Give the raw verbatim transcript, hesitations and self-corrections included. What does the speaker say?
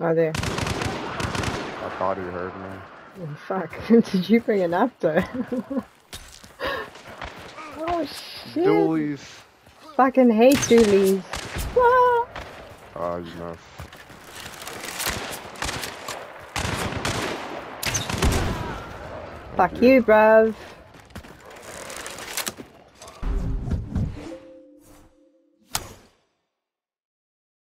Are there? I thought he heard me. Oh, fuck. Did you bring an after? Oh shit. Dualies. Fucking hate dualies. Ah. Oh, you missed. Fuck you, bruv.